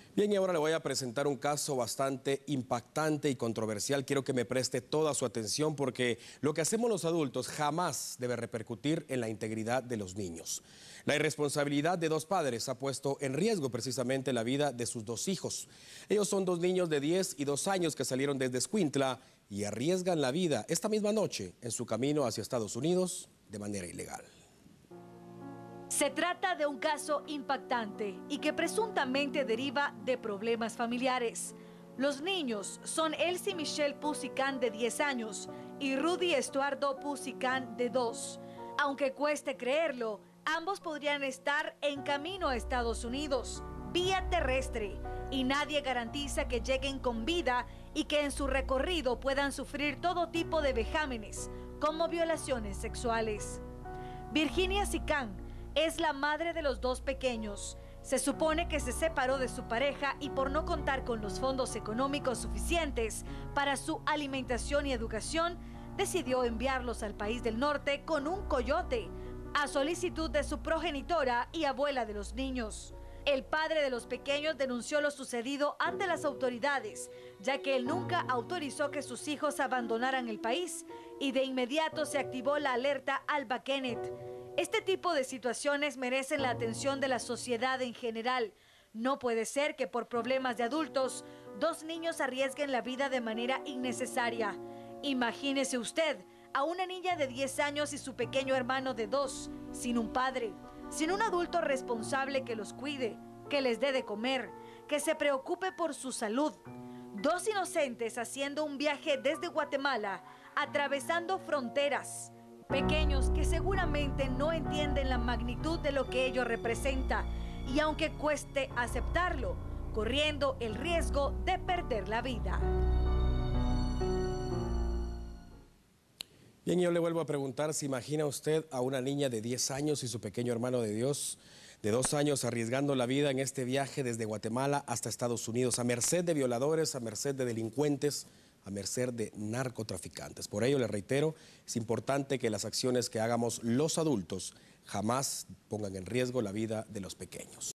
Bien, y ahora le voy a presentar un caso bastante impactante y controversial. Quiero que me preste toda su atención porque lo que hacemos los adultos jamás debe repercutir en la integridad de los niños. La irresponsabilidad de dos padres ha puesto en riesgo precisamente la vida de sus dos hijos. Ellos son dos niños de 10 y 2 años que salieron desde Escuintla y arriesgan la vida esta misma noche en su camino hacia Estados Unidos de manera ilegal. Se trata de un caso impactante y que presuntamente deriva de problemas familiares. Los niños son Elsie Michelle Pusicán, de 10 años, y Rudy Estuardo Pusicán, de 2. Aunque cueste creerlo, ambos podrían estar en camino a Estados Unidos, vía terrestre, y nadie garantiza que lleguen con vida y que en su recorrido puedan sufrir todo tipo de vejámenes, como violaciones sexuales. Virginia Sicán es la madre de los dos pequeños. Se supone que se separó de su pareja y por no contar con los fondos económicos suficientes para su alimentación y educación, decidió enviarlos al país del norte con un coyote, a solicitud de su progenitora y abuela de los niños. El padre de los pequeños denunció lo sucedido ante las autoridades, ya que él nunca autorizó que sus hijos abandonaran el país, y de inmediato se activó la alerta Alba Kenneth. Este tipo de situaciones merecen la atención de la sociedad en general. No puede ser que por problemas de adultos, dos niños arriesguen la vida de manera innecesaria. Imagínese usted a una niña de 10 años y su pequeño hermano de 2, sin un padre, sin un adulto responsable que los cuide, que les dé de comer, que se preocupe por su salud. Dos inocentes haciendo un viaje desde Guatemala, atravesando fronteras. Pequeños que seguramente no entienden la magnitud de lo que ello representa, y aunque cueste aceptarlo, corriendo el riesgo de perder la vida. Bien, yo le vuelvo a preguntar, ¿se imagina usted a una niña de 10 años y su pequeño hermano de 2 años arriesgando la vida en este viaje desde Guatemala hasta Estados Unidos, a merced de violadores, a merced de delincuentes, a merced de narcotraficantes? Por ello, le reitero, es importante que las acciones que hagamos los adultos jamás pongan en riesgo la vida de los pequeños.